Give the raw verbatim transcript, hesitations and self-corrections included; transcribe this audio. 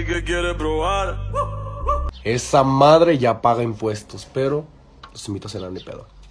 así que quiere probar. Esa madre ya paga impuestos, pero los invito a cenar ni pedo.